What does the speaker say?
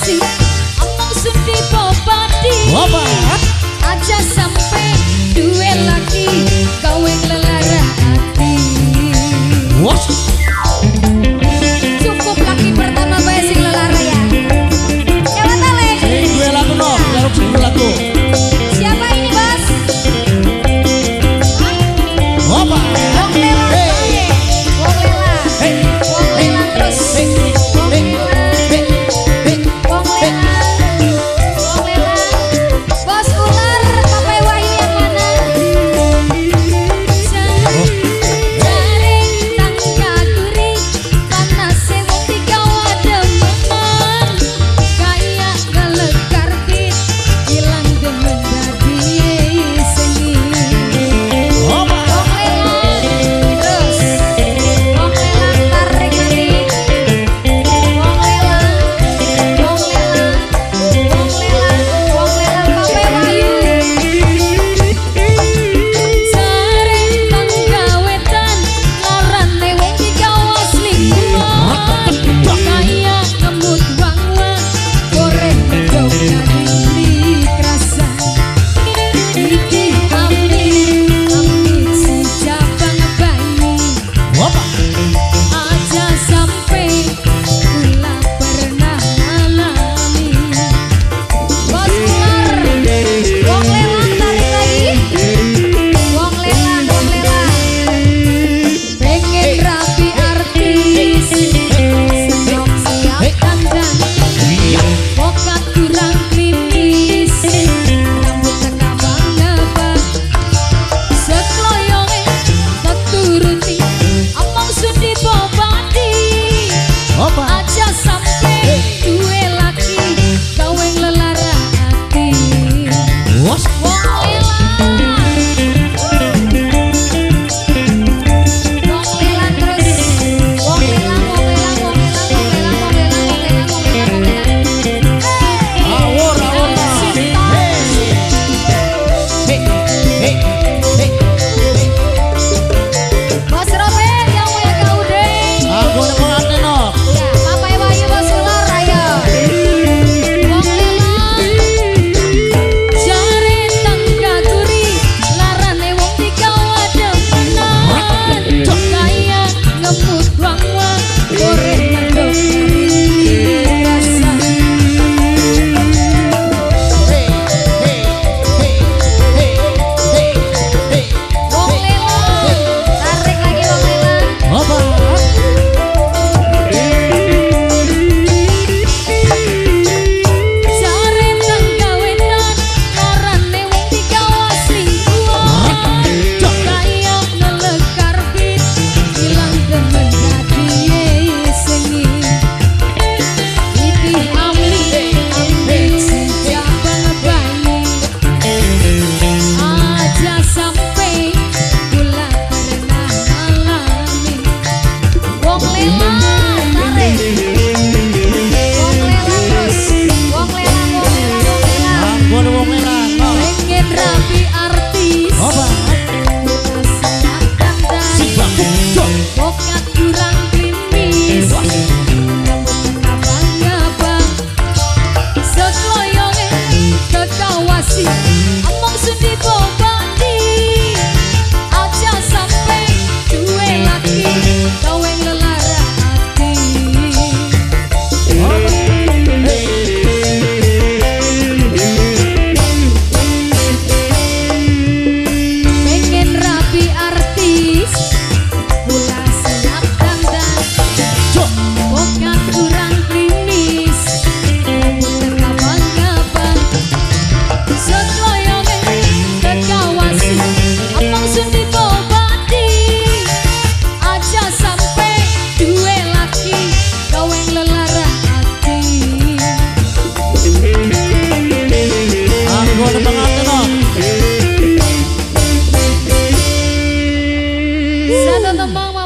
wasi omong sundi popati aja sampai duwe lagi gawe lelara hati. Cukup laki pertama bae sing lelara ya. Coba tale. Duwe lagu no, garuk sing lagu. Siapa ini bos? Opa. Wong lela bae. Wong lela. Wong lela terus. Wong lela. Wong lela. Wong lela. Bos ular Papai Wahyu yang mana? Jaring tangga duri panase wong digawa demenan kaya ngelekar bit ilang demen dadi sengi. Wong lela terus wong lela tarik lagi. Wong lela wong lela wong lela wong lela Papai Wahyu. Jaring tangga wetan larane wong digawa selingkuhan kaya ngemut wang-wang goreng gedhog dadi krasa. Iki amit si jabang bayi aja sampai kula pernah alami. Bos ular wong lela tarik lagi. Wong lela pengen rapi artis senok siap dandan pokat kurang krimis rambut teka banget sekloyonge keturuti omong sundi popati aja sampai duwe laki gawe lelara hati. Wong lela wong lela terus wong lela wong lela wong lela wong lela wong lela wong lela wong lela wong lela. Awur awur. Bos Robert yang mulia kaudeng. Aku nemongane no. Ya, Papai Wahyu bos ular ayo. Wong lela jare tangga duri larane wong digawa demenan kaya ngemut wang-wang goreng gedhog rasa. Wong lela tarik lagi wong lela. Opa. Jare tangga wetan larane wong digawa selingkuhan kaya ngelekar bit ilang demen dadi sengi. Iki amit si jabang bayi aja sampai kula pernah alami. Wong lela tarik. Wong lela terus. Wong lela wong lela wong lela. Aku wong lela no. Pengen rapi artis Opa. senang dandan Sing lagu. pokat kurang krimis rambut teka bang-abang sekloyonge kekawasi omong sundi popati aja sampai duwe laki gawe lelara hati. Pengen rapi artis kula siap dandan pokat kurang krimis rambut teka bang-abang sekloyonge kekawasi omong sundi popati aja sampai duwe laki gawe lelara hati. Aku nemongane no. Satu tembang